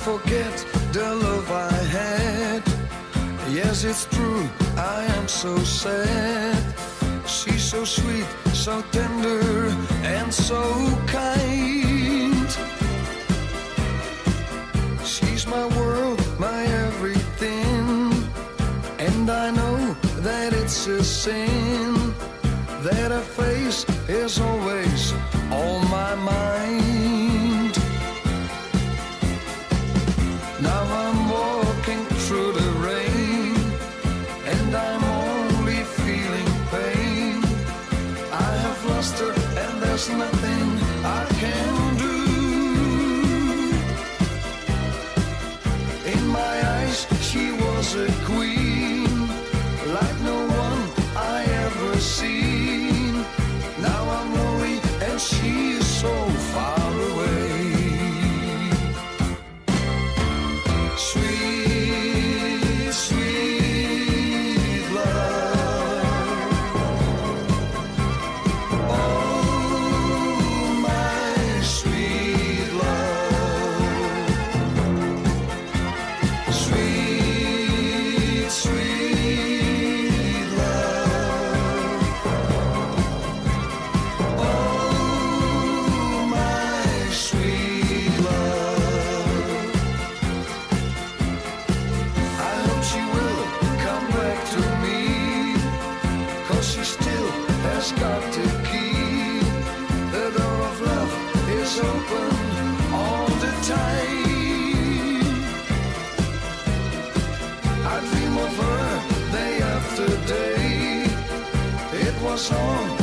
forget the love I had. Yes, it's true, I am so sad. She's so sweet, so tender, and so kind. She's my world, my everything. And I know that it's a sin, that her face is always on my mind. Now I'm walking through the rain, and I'm only feeling pain. I have lost her, and there's nothing I can do. In my eyes, she was a queen, like no one I ever seen. Now I'm lonely, and she is so far away. Sweet, sweet love. Oh, my sweet love. Sweet, sweet love. Oh, my sweet love. I hope she will come back to me, 'cause she still has got the key. The door of love is open all the time. I dream of her day after day. It was on